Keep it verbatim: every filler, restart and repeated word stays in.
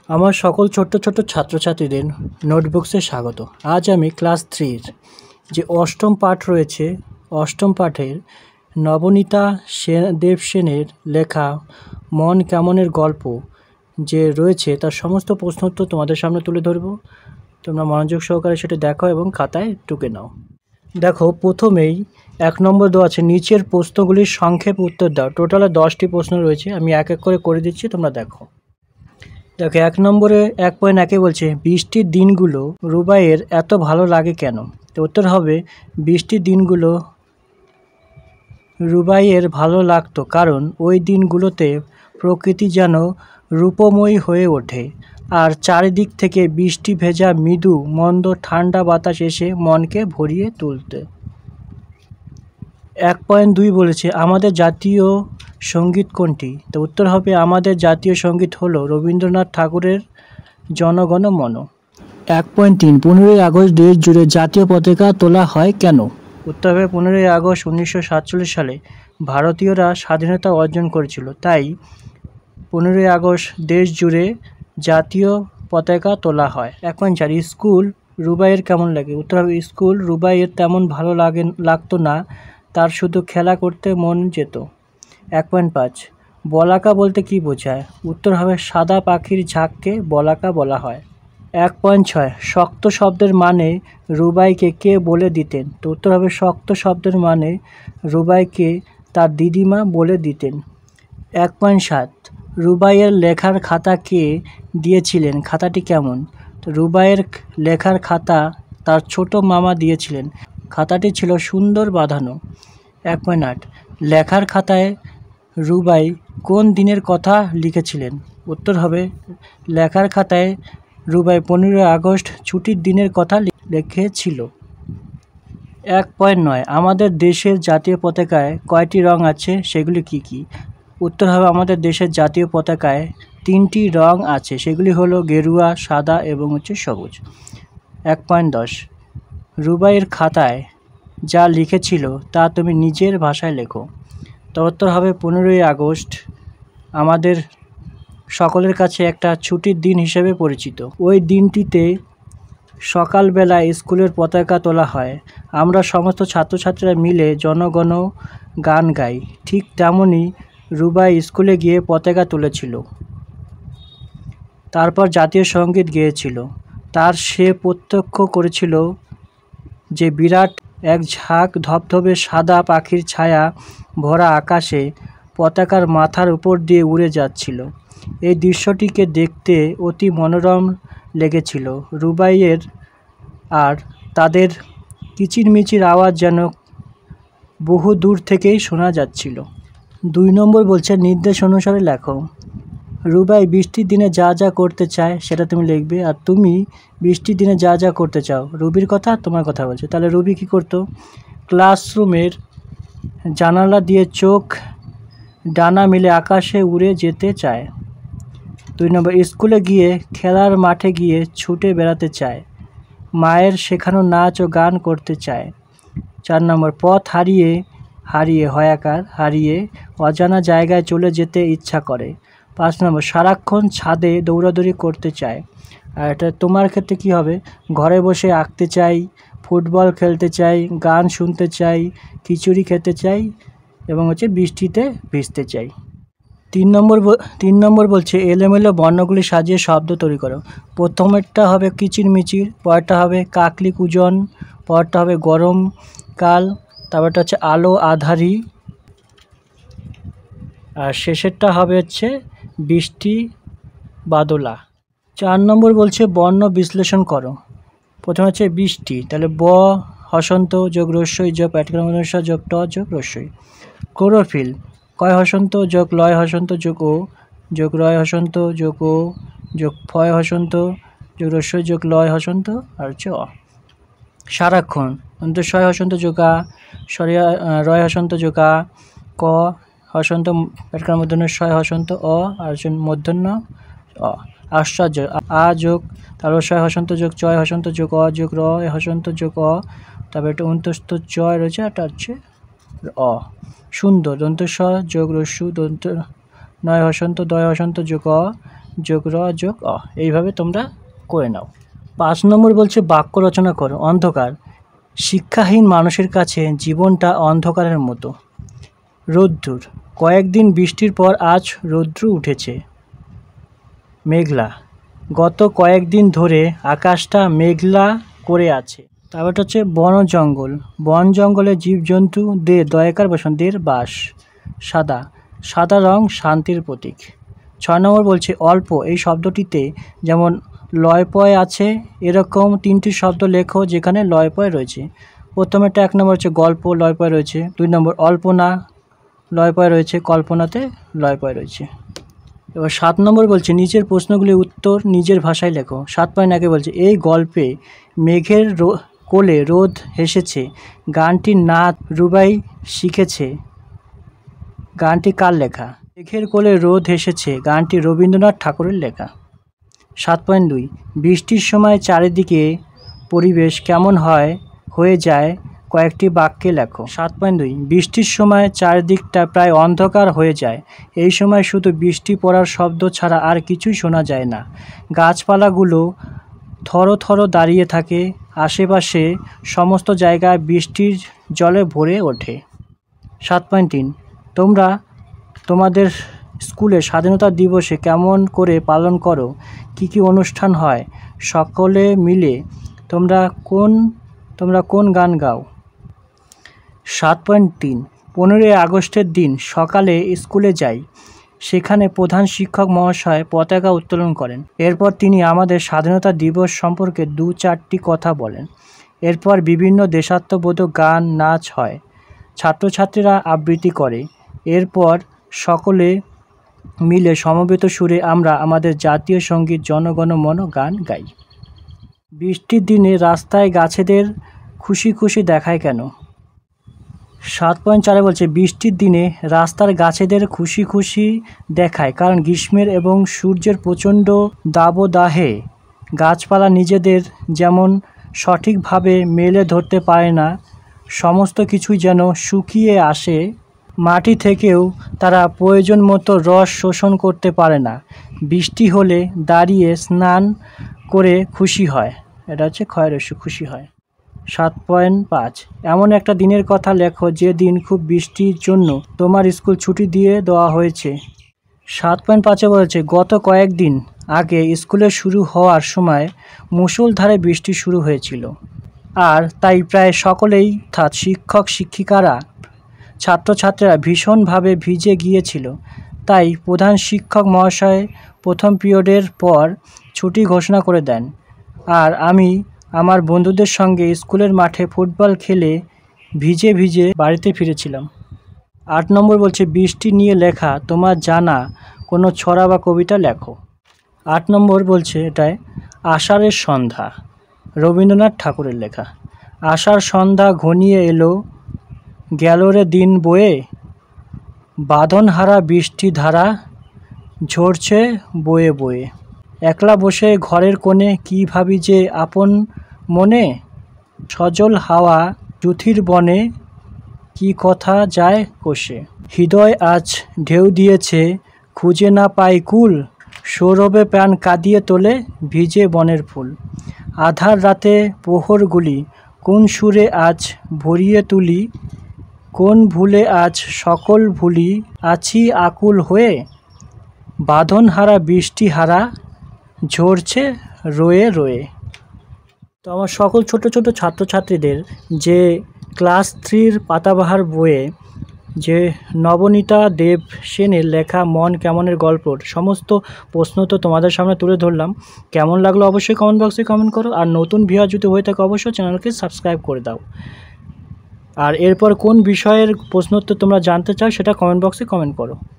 আমার সকল ছোট্ট ছোট্ট ছাত্রছাত্রীদের নোটবুকসে স্বাগত। আজ আমি ক্লাস থ্রির যে অষ্টম পাঠ রয়েছে, অষ্টম পাঠের নবনীতা সেন দেবসেনের লেখা মন কেমনের গল্প যে রয়েছে তার সমস্ত প্রশ্ন উত্তর তোমাদের সামনে তুলে ধরব। তোমরা মনোযোগ সহকারে সেটা দেখো এবং খাতায় টুকে নাও। দেখো, প্রথমেই এক নম্বর দেওয়া আছে, নিচের প্রশ্নগুলির সংক্ষেপ উত্তর দাও। টোটালে দশটি প্রশ্ন রয়েছে, আমি এক এক করে করে দিচ্ছি, তোমরা দেখো। দেখো, এক নম্বরে এক পয়েন্ট একে বলছে, বৃষ্টির দিনগুলো রুবাইয়ের এত ভালো লাগে কেন? তো উত্তর হবে, বৃষ্টির দিনগুলো রুবাইয়ের ভালো লাগতো কারণ ওই দিনগুলোতে প্রকৃতি যেন রূপময়ী হয়ে ওঠে, আর চারিদিক থেকে বৃষ্টি ভেজা মৃদু মন্দ ঠান্ডা বাতাস এসে মনকে ভরিয়ে তুলতে। এক পয়েন্ট দুই বলেছে, আমাদের জাতীয় সঙ্গীত কোনটি? তো উত্তর হবে, আমাদের জাতীয় সঙ্গীত হলো রবীন্দ্রনাথ ঠাকুরের জনগণ মন। এক পয়েন্ট তিন, পনেরোই আগস্ট দেশ জুড়ে জাতীয় পতাকা তোলা হয় কেন? উত্তর হবে, পনেরোই আগস্ট উনিশশো সাতচল্লিশ সালে ভারতীয়রা স্বাধীনতা অর্জন করেছিল, তাই পনেরোই আগস্ট দেশ জুড়ে জাতীয় পতাকা তোলা হয়। এক পয়েন্ট চার, স্কুল রুবাইয়ের কেমন লাগে? উত্তর হবে, স্কুল রুবাইয়ের তেমন ভালো লাগে লাগতো না, তার শুধু খেলা করতে মন যেত। এক পয়েন্ট পাঁচ, বলাকা বলতে কি বোঝায়? উত্তর হবে, সাদা পাখির ঝাঁককে বলাকা বলা হয়। এক পয়েন্ট ছয়, শক্ত শব্দের মানে রুবাইকে কে বলে দিতেন? তো উত্তর হবে, শক্ত শব্দের মানে রুবাইকে তার দিদিমা বলে দিতেন। এক পয়েন্ট সাত, রুবাইয়ের লেখার খাতা কে দিয়েছিলেন? খাতাটি কেমন? তো রুবাইয়ের লেখার খাতা তার ছোট মামা দিয়েছিলেন, খাতাটি ছিল সুন্দর বাঁধানো। এক পয়েন্ট আট, লেখার খাতায় রুবাই কোন দিনের কথা লিখেছিলেন? উত্তর হবে, লেখার খাতায় রুবাই পনেরোই আগস্ট ছুটির দিনের কথা লিখেছিল। এক পয়েন্ট নয়, আমাদের দেশের জাতীয় পতাকায় কয়টি রং আছে, সেগুলি কি কি? উত্তর হবে, আমাদের দেশের জাতীয় পতাকায় তিনটি রং আছে, সেগুলি হলো গেরুয়া, সাদা এবং হচ্ছে সবুজ। এক পয়েন্ট দশ, রুবাইয়ের খাতায় যা লিখেছিল তা তুমি নিজের ভাষায় লেখো। তো উত্তর হবে, পনেরোই আগস্ট আমাদের সকলের কাছে একটা ছুটির দিন হিসেবে পরিচিত। ওই দিনটিতে সকালবেলা স্কুলের পতাকা তোলা হয়, আমরা সমস্ত ছাত্রছাত্রীরা মিলে জনগণ গান গাই। ঠিক তেমনই রুবাই স্কুলে গিয়ে পতাকা তুলেছিল, তারপর জাতীয় সঙ্গীত গেয়েছিল। তার সে প্রত্যক্ষ করেছিল যে বিরাট এক ঝাঁক ধবধবে সাদা পাখির ছায়া ভরা আকাশে পতাকার মাথার উপর দিয়ে উড়ে যাচ্ছিল। এই দৃশ্যটিকে দেখতে অতি মনোরম লেগেছিল। রুবাইয়ের আর তাদের কিচিরমিচির আওয়াজ যেন বহু দূর থেকেই শোনা যাচ্ছিল। দুই নম্বর বলছে, নির্দেশ অনুসারে লেখো। রুবাই বৃষ্টির দিনে যা যা করতে চায় সেটা তুমি লিখবে, আর তুমি বৃষ্টির দিনে যা যা করতে চাও, রুবির কথা তোমার কথা বলছে। তাহলে রুবি কী করতো? ক্লাসরুমের জানালা দিয়ে চোখ ডানা মেলে আকাশে উড়ে যেতে চায়। দুই নম্বর, স্কুলে গিয়ে খেলার মাঠে গিয়ে ছুটে বেড়াতে চায়, মায়ের শেখানো নাচ ও গান করতে চায়। চার নম্বর, পথ হারিয়ে হারিয়ে হয়াকার হারিয়ে অজানা জায়গায় চলে যেতে ইচ্ছা করে। পাঁচ নম্বর, সারাক্ষণ ছাদে দৌড়াদৌড়ি করতে চায়। আর এটা তোমার ক্ষেত্রে কি হবে? ঘরে বসে আঁকতে চাই, ফুটবল খেলতে চাই, গান শুনতে চাই, খিচুড়ি খেতে চাই এবং হচ্ছে বৃষ্টিতে ভিজতে চাই। তিন নম্বর তিন নম্বর বলছে, এলোমেলো বর্ণগুলি সাজিয়ে শব্দ তৈরি করো। প্রথমেরটা হবে কিচিরমিচির, পরেরটা হবে কাকলি কুজন, পরেরটা হবে গরমকাল, তারপরটা হচ্ছে আলো আধারি, আর শেষেরটা হবে হচ্ছে বৃষ্টি বাদলা। চার নম্বর বলছে, বর্ণ বিশ্লেষণ করো। প্রথমে হচ্ছে বৃষ্টি, তাহলে ব হসন্ত যোগ রস্যই যোগ প্যাটগ্রামস্য যোগ ট যোগ রস্যই। ক্লোরোফিল, কয় হসন্ত যোগ লয় হসন্ত যোগ ও যোগ রয় হসন্ত যোগ ও যোগ ফয় হসন্ত যোগ রস্যই যোগ লয় হসন্ত আর হচ্ছে অ। সারাক্ষণ, অন্তঃস্বয় হসন্ত যোগা, সরিয়া রয় হসন্ত যোগা, ক হসন্ত প্যাটগ্রাম মূর্ধন্যস্বয় হসন্ত অ আর হচ্ছে মূর্ধন্য অ। আশ্চর্য, আ যোগ তালস্বয় হসন্ত যোগ চয় হসন্ত যোগ অ যোগ র হসন্ত যোগ অ, তারপরে একটা অন্তস্থ চয় রয়েছে, একটা হচ্ছে অ। সুন্দর, দন্তস্ব যোগ রস্যু দন্ত নয় হসন্ত দয় হসন্ত যোগ অ, যোগ র যোগ অ, এইভাবে তোমরা করে নাও। পাঁচ নম্বর বলছে বাক্য রচনা করো। অন্ধকার, শিক্ষাহীন মানুষের কাছে জীবনটা অন্ধকারের মতো। রোদ্দুর, কয়েকদিন বৃষ্টির পর আজ রৌদ্র উঠেছে। মেঘলা, গত কয়েকদিন ধরে আকাশটা মেঘলা করে আছে। তারপর হচ্ছে বন জঙ্গল, বন জঙ্গলে জীবজন্তুদের দয়াকার বসন্তের বাস। সাদা, সাদা রং শান্তির প্রতীক। ছয় নম্বর বলছে অল্প, এই শব্দটিতে যেমন লয়পয় আছে এরকম তিনটি শব্দ লেখো যেখানে লয়পয় রয়েছে। প্রথমেটা এক নম্বর হচ্ছে গল্প, লয়পয় রয়েছে। দুই নম্বর অল্পনা, লয়পয় রয়েছে। কল্পনাতে লয়পয় রয়েছে। এবার সাত নম্বর বলছে নিচের প্রশ্নগুলির উত্তর নিজের ভাষায় লেখো। সাত পয়েন্ট একে বলছে এই গল্পে মেঘের কোলে রোদ হেসেছে, গানটির নাচ রুবাই শিখেছে। গানটি কার লেখা? মেঘের কোলে রোদ হেসেছে গানটি রবীন্দ্রনাথ ঠাকুরের লেখা। সাত পয়েন্ট দুই বৃষ্টির সময় চারিদিকে পরিবেশ কেমন হয় হয়ে যায়, কয়েকটি বাক্যে লেখো। সাত পয়েন্ট দুই বৃষ্টির সময় চারিদিকটা প্রায় অন্ধকার হয়ে যায়, এই সময় শুধু বৃষ্টি পড়ার শব্দ ছাড়া আর কিছুই শোনা যায় না। গাছপালাগুলো থরো থরো দাঁড়িয়ে থাকে, আশেপাশে সমস্ত জায়গায় বৃষ্টির জলে ভরে ওঠে। সাত পয়েন্ট তিন তোমরা তোমাদের স্কুলে স্বাধীনতা দিবসে কেমন করে পালন করো, কি কি অনুষ্ঠান হয়, সকলে মিলে তোমরা কোন তোমরা কোন গান গাও। সাত পয়েন্ট তিন পনেরোই আগস্টের দিন সকালে স্কুলে যাই, সেখানে প্রধান শিক্ষক মহাশয় পতাকা উত্তোলন করেন। এরপর তিনি আমাদের স্বাধীনতা দিবস সম্পর্কে দু চারটি কথা বলেন। এরপর বিভিন্ন দেশাত্মবোধক গান নাচ হয়, ছাত্রছাত্রীরা আবৃত্তি করে। এরপর সকলে মিলে সমবেত সুরে আমরা আমাদের জাতীয় সঙ্গীত জনগণ মন গান গাই। বৃষ্টির দিনে রাস্তায় গাছেদের খুশি খুশি দেখায় কেন? সাত পয়েন্ট চারে বলছে বৃষ্টির দিনে রাস্তার গাছেদের খুশি খুশি দেখায় কারণ গ্রীষ্মের এবং সূর্যের প্রচণ্ড দাবদাহে গাছপালা নিজেদের যেমন সঠিকভাবে মেলে ধরতে পারে না, সমস্ত কিছুই যেন শুকিয়ে আসে, মাটি থেকেও তারা প্রয়োজন মতো রস শোষণ করতে পারে না। বৃষ্টি হলে দাঁড়িয়ে স্নান করে খুশি হয়, এটা হচ্ছে ক্ষয়রস্য খুশি হয়। সাত পয়েন্ট পাঁচ এমন একটা দিনের কথা লেখো যে দিন খুব বৃষ্টির জন্য তোমার স্কুল ছুটি দিয়ে দেওয়া হয়েছে। সাত পয়েন্ট পাঁচে বলেছে গত কয়েকদিন আগে স্কুলে শুরু হওয়ার সময় মুষলধারে বৃষ্টি শুরু হয়েছিল, আর তাই প্রায় সকলেই অর্থাৎ শিক্ষক শিক্ষিকারা ছাত্রছাত্রীরা ভীষণভাবে ভিজে গিয়েছিল। তাই প্রধান শিক্ষক মহাশয় প্রথম পিরিয়ডের পর ছুটি ঘোষণা করে দেন, আর আমি আমার বন্ধুদের সঙ্গে স্কুলের মাঠে ফুটবল খেলে ভিজে ভিজে বাড়িতে ফিরেছিলাম। আট নম্বর বলছে বৃষ্টি নিয়ে লেখা তোমার জানা কোনো ছড়া বা কবিতা লেখো। আট নম্বর বলছে এটায় আষাঢ়ের সন্ধ্যা, রবীন্দ্রনাথ ঠাকুরের লেখা। আষাঢ় সন্ধ্যা ঘনিয়ে এলো, গেল রে দিন বয়ে, বাঁধনহারা বৃষ্টি ধারা ঝরছে বয়ে বয়ে। একলা বসে ঘরের কোণে কি ভাবি যে আপন মনে, সজল হাওয়া জুথির বনে কি কথা যায় কোষে। হৃদয় আজ ঢেউ দিয়েছে খুঁজে না পাই কুল, সৌরভে প্রাণ কাঁদিয়ে তোলে ভিজে বনের ফুল। আধার রাতে প্রহরগুলি কোন সুরে আজ ভরিয়ে তুলি, কোন ভুলে আজ সকল ভুলি আছি আকুল হয়ে, বাঁধনহারা বৃষ্টিহারা ঝরছে রয়ে রয়ে। তো আমার সকল ছোট ছোট ছাত্রছাত্রীদের যে ক্লাস থ্রির পাতাবাহার বইয়ে যে নবনীতা দেব সেনের লেখা মন কেমনের গল্পর সমস্ত প্রশ্ন তো তোমাদের সামনে তুলে ধরলাম। কেমন লাগলো অবশ্যই কমেন্ট বক্সে কমেন্ট করো, আর নতুন ভিউয়ার যদি হয়ে থাকে অবশ্যই চ্যানেলকে সাবস্ক্রাইব করে দাও। আর এরপর কোন বিষয়ের প্রশ্নোত্তর তোমরা জানতে চাও সেটা কমেন্ট বক্সে কমেন্ট করো।